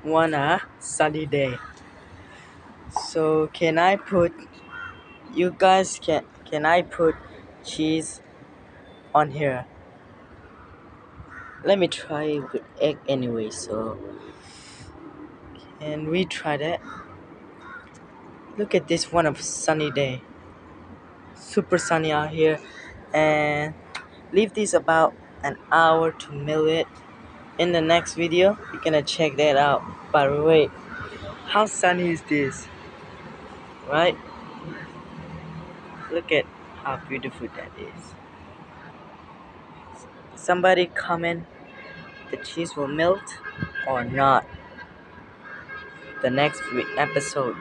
want a sunny day. So you guys can I put cheese on here? Let me try with egg anyway. So can we try that? Look at this one of sunny day. Super sunny out here, and leave this about an hour to melt it. In the next video, you're gonna check that out. By the way, how sunny is this? Right? Look at how beautiful that is. Somebody comment the cheese will melt or not. The next episode.